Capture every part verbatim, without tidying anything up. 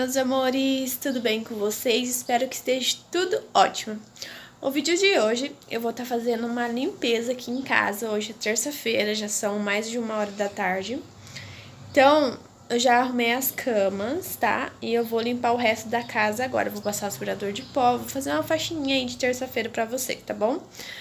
meus amores, tudo bem com vocês? Espero que esteja tudo ótimo. O vídeo de hoje eu vou estar tá fazendo uma limpeza aqui em casa. Hoje é terça-feira, já são mais de uma hora da tarde. Então, eu já arrumei as camas, tá? E eu vou limpar o resto da casa agora. Eu vou passar aspirador de pó, vou fazer uma faxininha aí de terça-feira pra você, tá bom?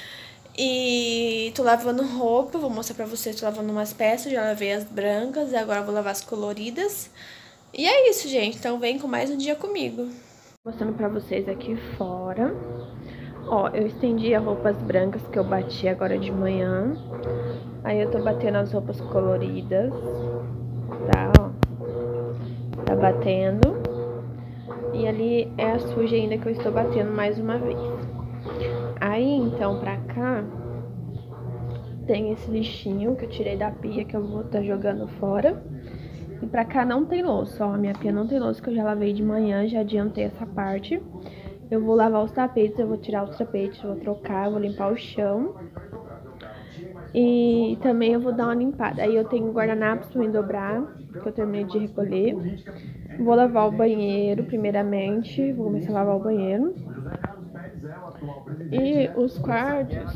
E tô lavando roupa, vou mostrar pra vocês, tô lavando umas peças, já lavei as brancas e agora eu vou lavar as coloridas. E é isso, gente, então vem com mais um dia comigo. Mostrando pra vocês aqui fora. Ó, eu estendi as roupas brancas que eu bati agora de manhã. Aí eu tô batendo as roupas coloridas, tá, ó. Tá batendo. E ali é a suja ainda que eu estou batendo mais uma vez. Aí, então, pra cá, tem esse lixinho que eu tirei da pia que eu vou estar jogando fora. E pra cá não tem louça, ó, a minha pia não tem louça, que eu já lavei de manhã, já adiantei essa parte. Eu vou lavar os tapetes, eu vou tirar os tapetes, eu vou trocar, eu vou limpar o chão. E também eu vou dar uma limpada. Aí eu tenho guardanapos pra me dobrar, que eu terminei de recolher. Vou lavar o banheiro primeiramente, vou começar a lavar o banheiro. E os quartos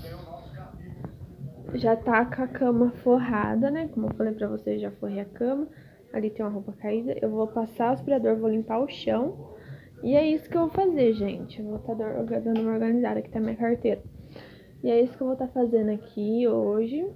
já tá com a cama forrada, né? Como eu falei pra vocês, já forrei a cama. Ali tem uma roupa caída. Eu vou passar o aspirador, vou limpar o chão. E é isso que eu vou fazer, gente. Eu vou estar tá dando uma organizada, aqui tá minha carteira. E é isso que eu vou estar tá fazendo aqui hoje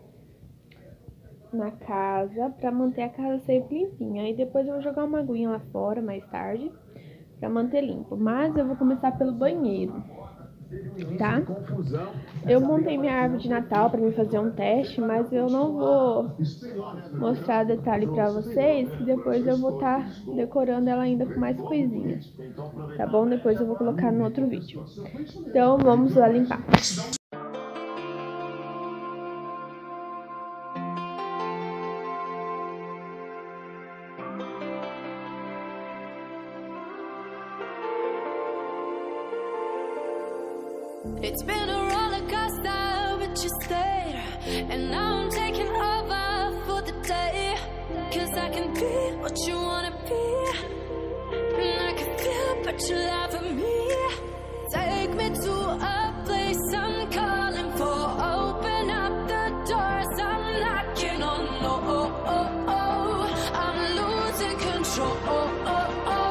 na casa, pra manter a casa sempre limpinha. Aí depois eu vou jogar uma aguinha lá fora mais tarde, pra manter limpo. Mas eu vou começar pelo banheiro, tá? Eu montei minha árvore de Natal pra mim fazer um teste, mas eu não vou mostrar detalhe pra vocês, que depois eu vou estar tá decorando ela ainda com mais coisinhas, tá bom? Depois eu vou colocar no outro vídeo. Então vamos lá limpar. It's been a roller coaster, but you stayed. And now I'm taking over for the day. Cause I can be what you wanna be. And I can feel but you love me. Take me to a place I'm calling for. Open up the doors I'm knocking on. Oh, oh, oh, oh. I'm losing control. Oh, oh, oh.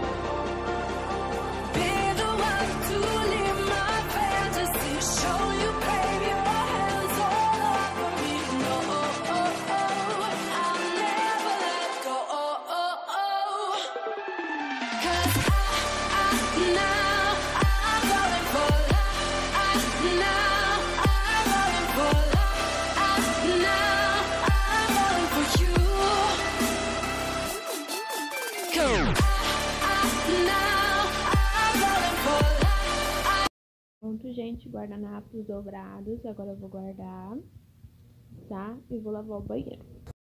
Pronto, gente, guardanapos dobrados. Agora eu vou guardar, tá? E vou lavar o banheiro.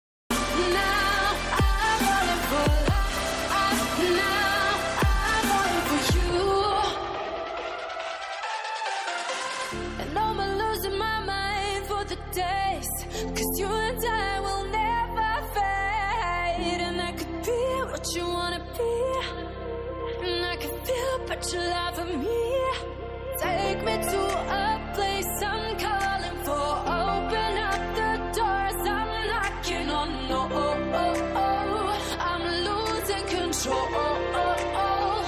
But you love me. Take me to a place I'm calling for. Open up the doors I'm knocking on. Oh, oh, oh, oh. I'm losing control. Oh, oh, oh.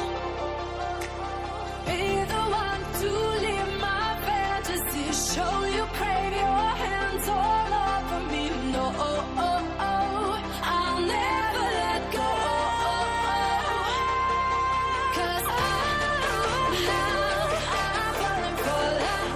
Be the one to live my fantasy. Show you crave your hands all over me. No, oh, oh, oh. I'll never let go. Cause I now I'm falling for love.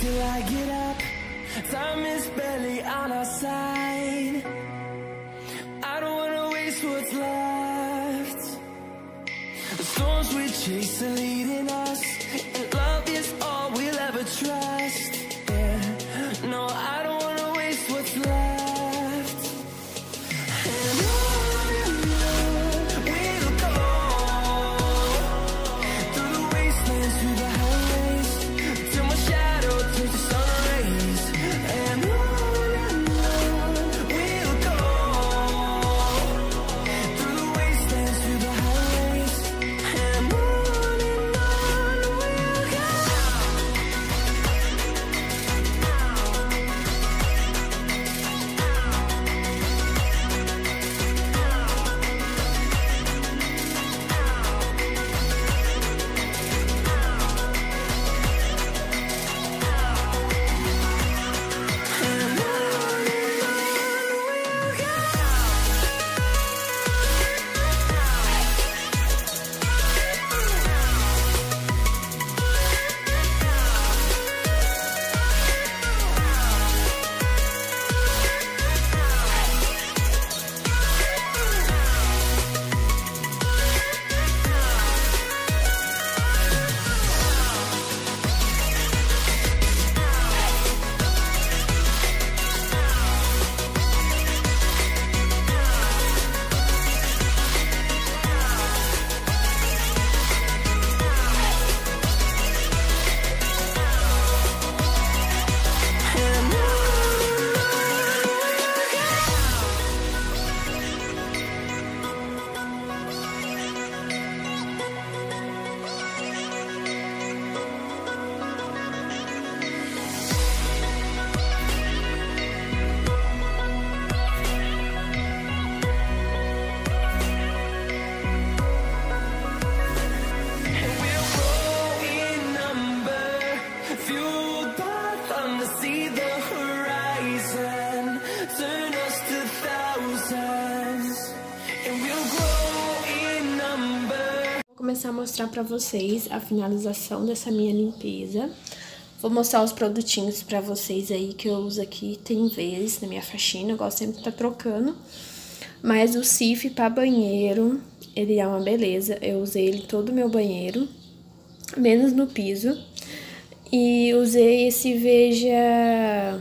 till I get up. Time is barely on our side. I don't wanna waste what's left. The storms we chase are leading us, and love is all we'll ever trust. Yeah, no, I don't wanna waste what's left. And on and on we'll go, through the wastelands, through the highways, till my shadow turns to sun rays. And on and on we'll go, through the wastelands, through the highways. And on and on we'll go. Vou começar a mostrar pra vocês a finalização dessa minha limpeza. Vou mostrar os produtinhos pra vocês aí que eu uso aqui, tem vezes na minha faxina, eu gosto sempre de estar trocando. Mas o Cif pra banheiro, ele é uma beleza, eu usei ele todo o meu banheiro, menos no piso. E usei esse Veja,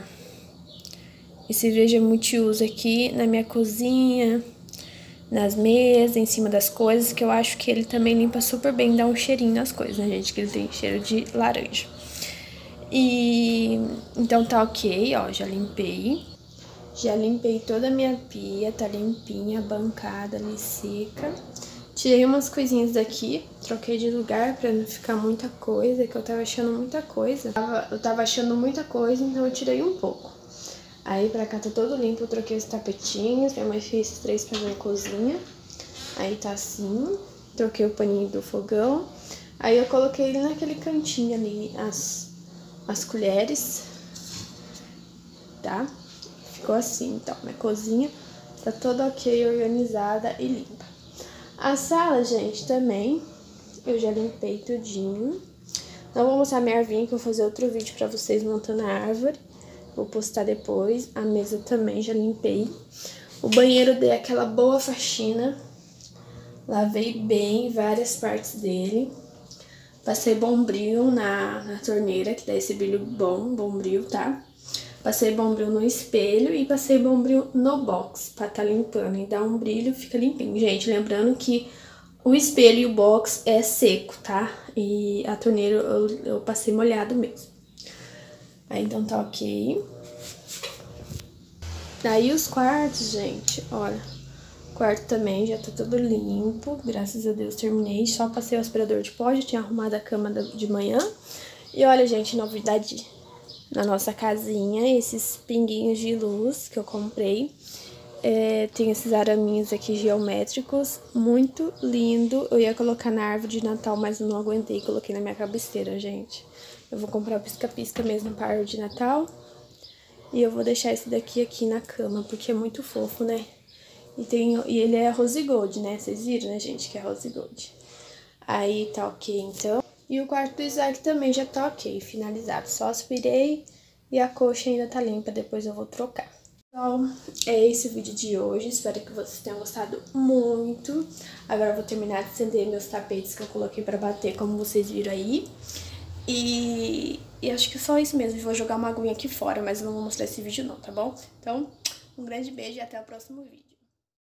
esse Veja multiuso aqui na minha cozinha, nas mesas, em cima das coisas, que eu acho que ele também limpa super bem, dá um cheirinho nas coisas, né, gente? Que ele tem cheiro de laranja. E então tá ok, ó, já limpei. Já limpei toda a minha pia, tá limpinha, a bancada ali seca. Tirei umas coisinhas daqui, troquei de lugar pra não ficar muita coisa, que eu tava achando muita coisa. Eu tava, eu tava achando muita coisa, então eu tirei um pouco. Aí pra cá tá todo limpo, eu troquei os tapetinhos, minha mãe fez esses três pra minha cozinha. Aí tá assim, troquei o paninho do fogão. Aí eu coloquei ele naquele cantinho ali, as, as colheres, tá? Ficou assim, então, minha cozinha tá toda ok, organizada e limpa. A sala, gente, também, eu já limpei tudinho. Não vou mostrar minha arvinha, que eu vou fazer outro vídeo pra vocês montando a árvore. Vou postar depois. A mesa também já limpei. O banheiro dei aquela boa faxina. Lavei bem várias partes dele. Passei bombril na, na torneira, que dá esse brilho bom, bombril, tá? Passei bombril no espelho e passei bombril no box pra tá limpando. E dá um brilho, fica limpinho. Gente, lembrando que o espelho e o box é seco, tá? E a torneira eu, eu passei molhado mesmo. Aí, então, tá ok. Daí, os quartos, gente, olha. O quarto também já tá todo limpo. Graças a Deus, terminei. Só passei o aspirador de pó, já tinha arrumado a cama de manhã. E olha, gente, novidade na nossa casinha. Esses pinguinhos de luz que eu comprei. É, tem esses araminhos aqui geométricos. Muito lindo. Eu ia colocar na árvore de Natal, mas eu não aguentei. Coloquei na minha cabeceira, gente. Eu vou comprar o pisca-pisca mesmo para a árvore de Natal. E eu vou deixar esse daqui aqui na cama, porque é muito fofo, né? E, tem, e ele é rose gold, né? Vocês viram, né, gente, que é rose gold. Aí tá ok, então. E o quarto do Isaac também já tá ok, finalizado. Só aspirei e a coxa ainda tá limpa, depois eu vou trocar. Então, é esse o vídeo de hoje. Espero que vocês tenham gostado muito. Agora eu vou terminar de estender meus tapetes que eu coloquei pra bater, como vocês viram aí. E, e acho que é só isso mesmo. Eu vou jogar uma aguinha aqui fora, mas eu não vou mostrar esse vídeo não, tá bom? Então, um grande beijo e até o próximo vídeo.